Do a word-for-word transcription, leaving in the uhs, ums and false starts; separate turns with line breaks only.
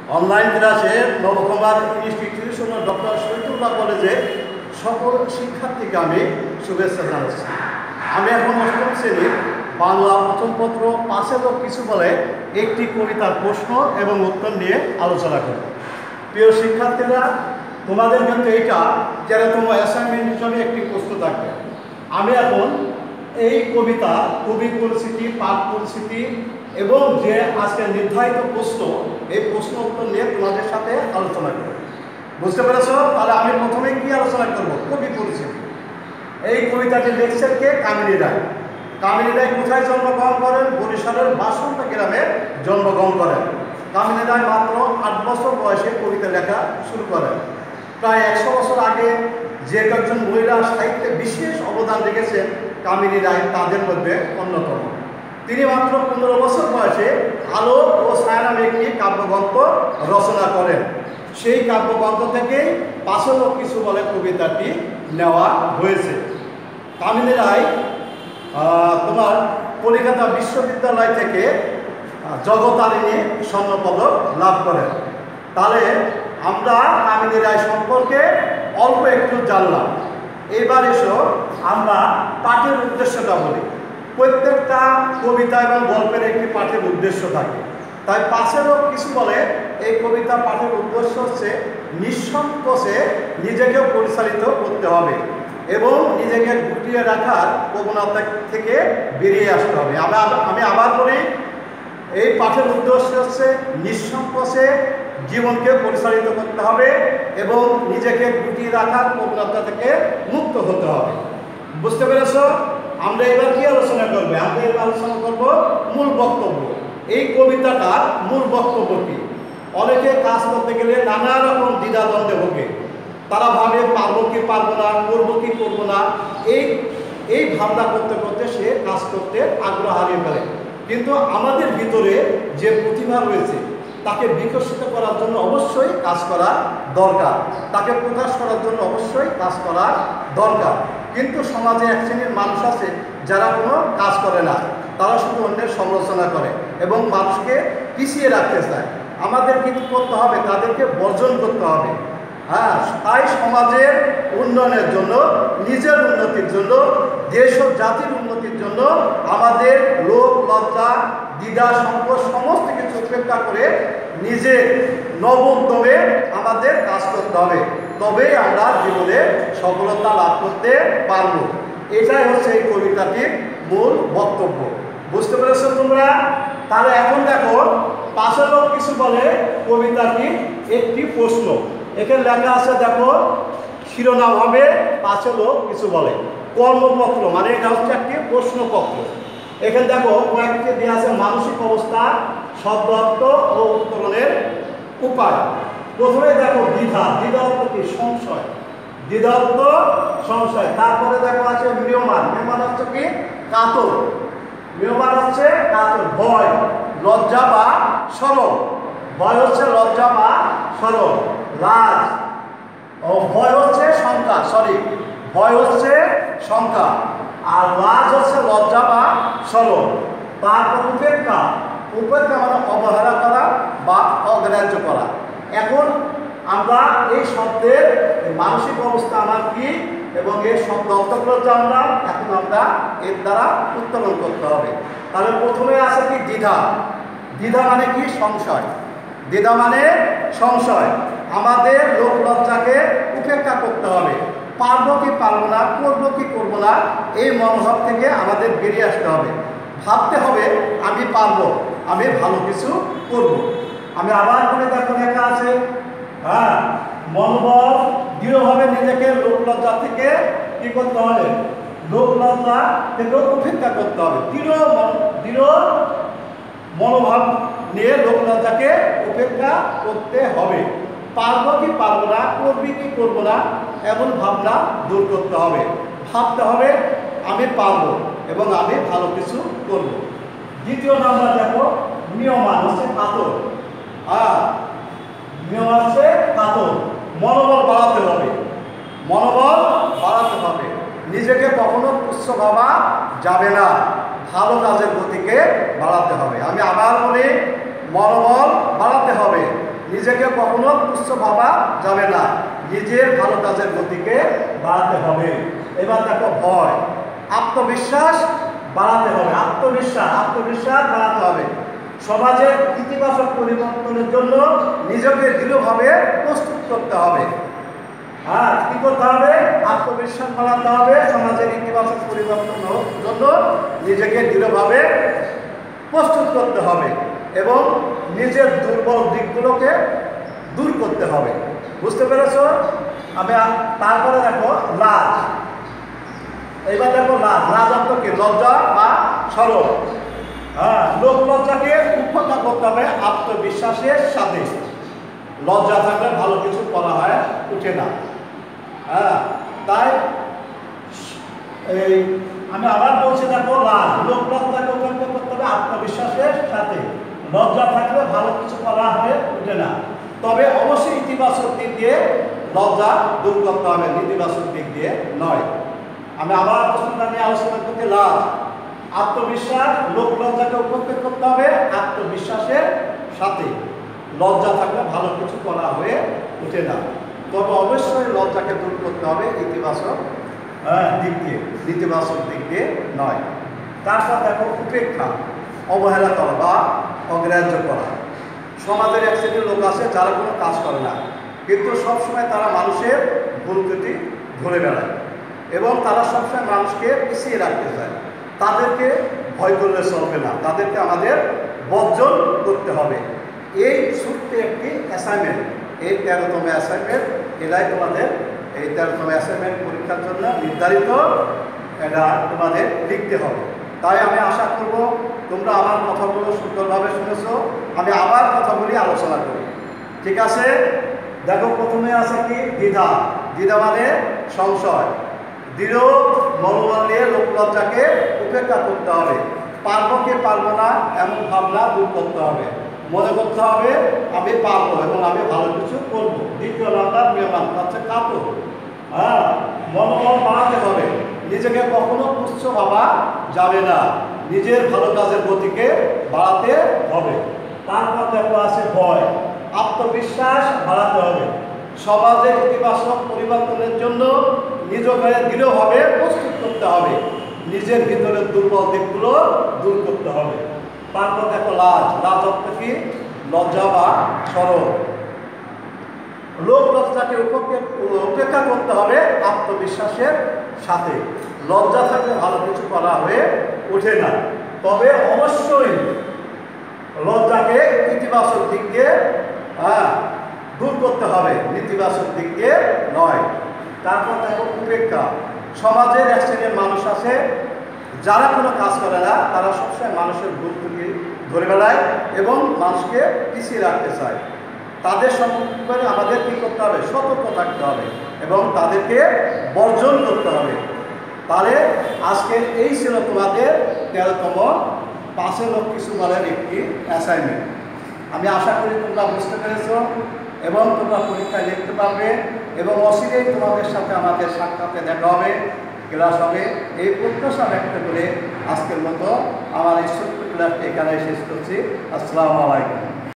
Online ক্লাসে Nabakumar institution ও doctor Shahidullah কলেজে সকল শিক্ষার্থীকে আমি শুভেচ্ছা জানাচ্ছি। আমি এখন অষ্টম শ্রেণীর বাংলা প্রথম পত্র পাঁচের কিছু বলে একটি কবিতার প্রশ্ন এবং উত্তর নিয়ে আলোচনা করি। প্রিয় শিক্ষার্থীরা, তোমাদের কিন্তু এইটা যারা তোমার অ্যাসাইনমেন্ট হিসাবে একটি প্রশ্ন থাকবে। আমি এখন এই কবিতা কবি পরিস্থিতি, পাঠ পরিস্থিতি এবং যে আজকে নির্ধারিত প্রশ্ন, এই প্রশ্ন উত্তর নিয়ে তোমাদের সাথে আলোচনা করব। বুঝতে পেরেছ? তাহলে আমি প্রথমে কি আলোচনা করব? কবি পরিস্থিতি। এই কবিতাটি লিখছেন কে? কামিনী রায়। কামিনী রায় কোথায় জন্মগ্রহণ করেন? বরিশালের বাসন্তা গ্রামে জন্মগ্রহণ করেন। কামিনী রায় মাত্র আট বছর বয়সে কবিতা লেখা শুরু করেন। প্রায় একশো বছর আগে যে কয়েকজন মহিলা সাহিত্যে বিশেষ অবদান রেখেছেন কামিনী রায় তাদের মধ্যে অন্যতম। তিনি মাত্র পনেরো বছর বয়সে আলো ও ছায়া নামে একটি কাব্যগ্রন্থ রচনা করেন। সেই কাব্যগ্রন্থ থেকেই পাঁচের কিছু বলে কবিতাটি নেওয়া হয়েছে। কামিনী রায় তোমার কলিকাতা বিশ্ববিদ্যালয় থেকে জগতারিণী স্বর্ণপদক লাভ করেন। তাহলে আমরা কামিনী রায় সম্পর্কে অল্প একটু জানলাম। এবার এসো আমরা পাঠের উদ্দেশ্যটা বলি। প্রত্যেকটা কবিতা এবং গল্পের একটি পাঠের উদ্দেশ্য থাকে। তাই পাঁচেরও কিছু বলে এই কবিতা পাঠের উদ্দেশ্য হচ্ছে নিঃসংকোচে নিজেকে পরিচালিত করতে হবে এবং নিজেকে গুটিয়ে রাখার প্রবণতা থেকে বেরিয়ে আসতে হবে। আমি আবার বলি, এই পাঠের উদ্দেশ্য হচ্ছে নিঃসংকোচে জীবনকে পরিচালিত করতে হবে এবং নিজেকে গুটিয়ে রাখার প্রবণতা থেকে মুক্ত হতে হবে। বুঝতে পেরেছ? আমরা এবার কি আলোচনা করবো? আমরা এবার আলোচনা করব মূল বক্তব্য। এই কবিতাটার মূল বক্তব্য কি? অনেকে কাজ করতে গেলে নানা রকম দ্বিধাদ্বন্দ্বে ভোগে। তারা ভাবে পারবো কি পারবো না, করবো কি করবো না, এই এই ভাবনা করতে করতে সে কাজ করতে আগ্রহ হারিয়ে ফেলে। কিন্তু আমাদের ভিতরে যে প্রতিভা রয়েছে তাকে বিকশিত করার জন্য অবশ্যই কাজ করা দরকার, তাকে প্রকাশ করার জন্য অবশ্যই কাজ করা দরকার। কিন্তু সমাজে এক শ্রেণীর মানুষ আছে যারা কোনো কাজ করে না, তারা শুধু অন্যের সমালোচনা করে এবং মানুষকে পিছিয়ে রাখতে চায়। আমাদের কিন্তু করতে হবে, তাদেরকে বর্জন করতে হবে। হ্যাঁ, তাই সমাজের উন্নয়নের জন্য, নিজের উন্নতির জন্য, দেশ ও জাতির উন্নতির জন্য আমাদের লোভ, লজ্জা, দ্বিধা, সংকোচ সমস্ত কিছু উপেক্ষা করে নিজের নব উদ্যমে আমাদের কাজ করতে হবে। তবেই আমরা জীবনে সফলতা লাভ করতে পারব। এটাই হচ্ছে এই কবিতাটির মূল বক্তব্য। বুঝতে পেরেছ তোমরা? তাহলে এখন দেখো, পাঁচের কিছু বলে কবিতাটি একটি প্রশ্ন। এখানে লেখা আছে, দেখো শিরোনাম হবে পাঁচের কিছু বলে কর্মপত্র, মানে এটা হচ্ছে একটি প্রশ্নপত্র। এখানে দেখো কয়েকটি দেওয়া আছে মানসিক অবস্থা, শব্দ অর্থ ও উত্তরণের উপায়। প্রথমে দেখো দ্বিধা, দ্বিধা অর্থ কি? সংশয়, দ্বিধা অর্থ সংশয়। তারপরে দেখো আছে ম্রিয়মাণ, ম্রিয়মাণ হচ্ছে কি? কাতর, ম্রিয়মাণ হচ্ছে কাতর। ভয়, লজ্জা বা শরম, ভয় হচ্ছে লজ্জা বা শরম। লাজ ও ভয় হচ্ছে শঙ্কা, সরি ভয় হচ্ছে শঙ্কা, আর লাজ হচ্ছে লজ্জা বা শরম। তারপর উপেক্ষা, উপেক্ষা মানে অবহেলা করা বা অগ্রাহ্য করা। এখন আমরা এই শব্দের মানসিক অবস্থা আমার কি এবং এর শব্দ অর্থগুলো জানলাম। এখন আমরা এর দ্বারা উত্তোলন করতে হবে। তাহলে প্রথমে আছে কি? দ্বিধা। দ্বিধা মানে কি? সংশয়। দ্বিধা মানে সংশয়। আমাদের লোক লজ্জাকে উপেক্ষা করতে হবে। পারবো কি পারবো না, করবো কি করবো না, এই মনোভাব থেকে আমাদের বেরিয়ে আসতে হবে। ভাবতে হবে আমি পারবো, আমি ভালো কিছু করব। আমি আবার করে দেখো লেখা আছে, হ্যাঁ, মনোবল দৃঢ়ভাবে নিজেকে লোক লজ্জা থেকে কি করতে হবে? লোক লজ্জা থেকে উপেক্ষা করতে হবে। দৃঢ় দৃঢ় মনোভাব নিয়ে লোক লজ্জাকে উপেক্ষা করতে হবে। পারবো কি পারবো না, করবি কি করবো না, এমন ভাবনা দূর করতে হবে। ভাবতে হবে আমি পারবো এবং আমি ভালো কিছু করব। দ্বিতীয় নাম্বার দেখো নিয়মান হচ্ছে কাতর। হ্যাঁ, নিয়ম হচ্ছে কাতর। মনোবল বাড়াতে হবে, মনোবল বাড়াতে হবে। নিজেকে কখনো তুচ্ছ ভাবা যাবে না, ভালো কাজের গতিকে বাড়াতে হবে। আমি আবার বলি, মনোবল বাড়াতে হবে, নিজেকে কখনো তুচ্ছ ভাবা যাবে না, নিজের ভালো কাজের গতিকে বাড়াতে হবে। এবার দেখো ভয়, আত্মবিশ্বাস বাড়াতে হবে, আত্মবিশ্বাস আত্মবিশ্বাস বাড়াতে হবে। সমাজের ইতিবাচক পরিবর্তনের জন্য নিজেকে দৃঢ়ভাবে প্রস্তুত করতে হবে। আর কি করতে হবে? আত্মবিশ্বাস বাড়াতে হবে। সমাজের ইতিবাচক পরিবর্তনের জন্য নিজেকে দৃঢ়ভাবে প্রস্তুত করতে হবে এবং নিজের দুর্বল দিকগুলোকে দূর করতে হবে। বুঝতে পেরেছ? আমি তারপরে দেখো লাজ। এইবার দেখো লাজ, লাজ অর্থ কি? লজ্জা বা সরল। হ্যাঁ, লোক লজ্জাকে উপেক্ষা করতে হবে আত্মবিশ্বাসের সাথে। লজ্জা থাকলে ভালো কিছু করা হয় উঠে না। হ্যাঁ, তাই এই আমি আবার বলছি দেখো লাজ, লোক লজ্জাকে উপেক্ষা করতে হবে আত্মবিশ্বাসের সাথে। লজ্জা থাকলে ভালো কিছু করা হয়ে উঠে না। তবে অবশ্যই ইতিবাচক দিক দিয়ে লজ্জা দূর করতে হবে, নেতিবাচক দিক দিয়ে নয়। আমি আবার প্রশ্নটা নিয়ে আলোচনা করতে লাজ, আত্মবিশ্বাস, লোক লজ্জাকে উপেক্ষা করতে হবে আত্মবিশ্বাসের সাথে। লজ্জা থাকলে ভালো কিছু করা হয়ে উঠে না। তবে অবশ্যই লজ্জাকে দূর করতে হবে ইতিবাচক দিক দিয়ে, নেতিবাচক দিক দিয়ে নয়। তারপর দেখো উপেক্ষা, অবহেলা করা বা অগ্রাহ্য করা। সমাজের এক শ্রেণীর লোক আছে যারা কোনো কাজ করে না, কিন্তু সবসময় তারা মানুষের ভুল ত্রুটি ধরে বেড়ায় এবং তারা সবসময় মানুষকে পিছিয়ে রাখতে চায়। তাদেরকে ভয় করলে চলবে না, তাদেরকে আমাদের বর্জন করতে হবে। এই ছোট্ট একটি অ্যাসাইনমেন্ট, এই তেরোতম অ্যাসাইনমেন্ট, এটাই তোমাদের এই তেরোতম অ্যাসাইনমেন্ট পরীক্ষার জন্য নির্ধারিত, এটা তোমাদের লিখতে হবে। তাই আমি আশা করব তোমরা আমার কথাগুলো সুন্দরভাবে শুনেছ। আমি আবার কথাগুলি আলোচনা করি, ঠিক আছে? দেখো প্রথমে আছে কি? দ্বিধা। দ্বিধা মানে সংশয়। দৃঢ় মনোবল নিয়ে লোকলজ্জাকে উপেক্ষা করতে হবে। পারবো কি পারবো না এমন ভাবনা দূর করতে হবে। মনে করতে হবে আমি পারবো এবং আমি ভালো কিছু করবো। দ্বিতীয় নাম্বার মেহমান হচ্ছে কাপড়। হ্যাঁ, মনোবল বাড়াতে হবে। নিজেকে কখনো তুচ্ছ ভাবা যাবে না, নিজের ভালো কাজের গতিকে বাড়াতে হবে। তারপর দেখো আছে ভয়, আত্মবিশ্বাস বাড়াতে হবে। সমাজের ইতিবাচক পরিবর্তনের জন্য নিজেকে দৃঢ়ভাবে প্রস্তুত করতে হবে। নিজের ভিতরের দুর্বল দিকগুলো দূর করতে হবে। তারপর দেখো লাজ। লাজ অর্থ কি? লজ্জা বা সরল। লোক লজ্জাকে উপেক্ষা করতে হবে আত্মবিশ্বাসের সাথে। লজ্জা থাকলে ভালো কিছু করা হয়ে ওঠে না। তবে অবশ্যই লজ্জাকে ইতিবাচক দিক দিয়ে হ্যাঁ দূর করতে হবে, নেতিবাচক দিক দিয়ে নয়। তারপর দেখো উপেক্ষা। সমাজের এক শ্রেণীর মানুষ আছে যারা কোনো কাজ করে না, তারা সবসময় মানুষের ভুল ত্রুটি ধরে বেড়ায় এবং মানুষকে পিছিয়ে রাখতে চায়। তাদের সম্পর্কে আমাদের কী করতে হবে? সতর্ক থাকতে হবে এবং তাদেরকে বর্জন করতে হবে। তাহলে আজকের এই ছিল তোমাদের তেরোতম পাঁচের লোক কিছু বলার একটি অ্যাসাইনমেন্ট। আমি আশা করি তোমরা বুঝতে পেরেছ এবং তোমরা পরীক্ষায় লিখতে পারবে এবং অচিরেই তোমাদের সাথে আমাদের সাক্ষাতে দেখা হবে, ক্লাস হবে, এই প্রত্যাশা ব্যক্ত করে আজকের মতো আমার এই ছোট্ট ক্লাসটি এখানে শেষ করছি। আসসালামু আলাইকুম।